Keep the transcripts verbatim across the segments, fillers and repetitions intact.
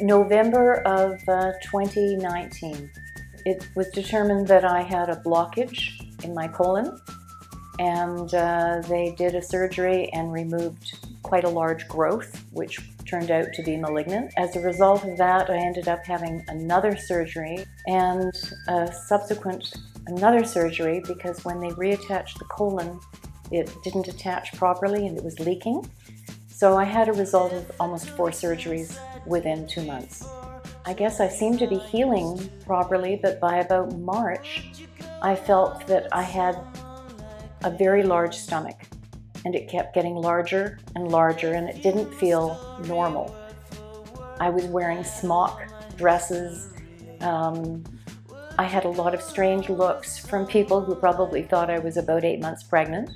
November of uh, twenty nineteen. It was determined that I had a blockage in my colon, and uh, they did a surgery and removed quite a large growth, which turned out to be malignant. As a result of that, I ended up having another surgery and a subsequent another surgery because when they reattached the colon, it didn't attach properly and it was leaking. So I had a result of almost four surgeries within two months. I guess I seemed to be healing properly, but by about March, I felt that I had a very large stomach, and it kept getting larger and larger, and it didn't feel normal. I was wearing smock dresses. Um, I had a lot of strange looks from people who probably thought I was about eight months pregnant.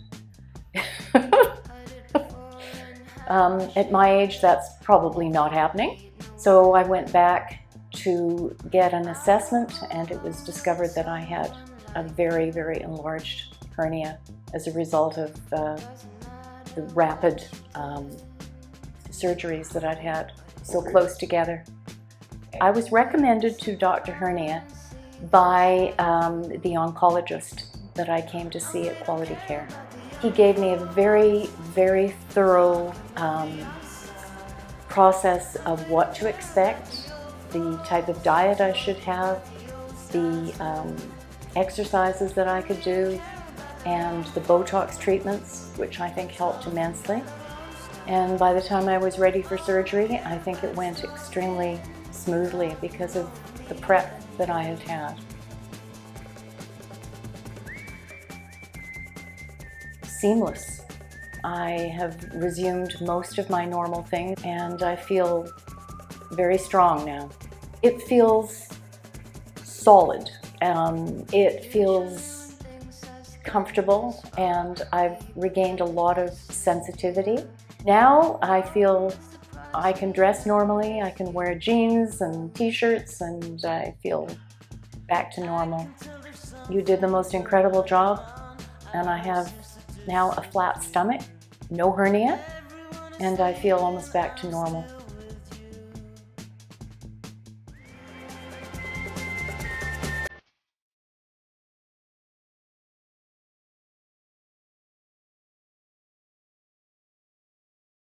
um, at my age, that's probably not happening. So I went back to get an assessment, and it was discovered that I had a very, very enlarged hernia as a result of uh, the rapid um, surgeries that I'd had so close together. I was recommended to Doctor Hernia by um, the oncologist that I came to see at Quality Care. He gave me a very, very thorough um, process of what to expect, the type of diet I should have, the um, exercises that I could do, and the Botox treatments, which I think helped immensely. And by the time I was ready for surgery, I think it went extremely smoothly because of the prep that I had had. Seamless. I have resumed most of my normal things, and I feel very strong now. It feels solid. Um, it feels comfortable, and I've regained a lot of sensitivity. Now I feel I can dress normally, I can wear jeans and t-shirts, and I feel back to normal. You did the most incredible job, and I have now a flat stomach, no hernia, and I feel almost back to normal.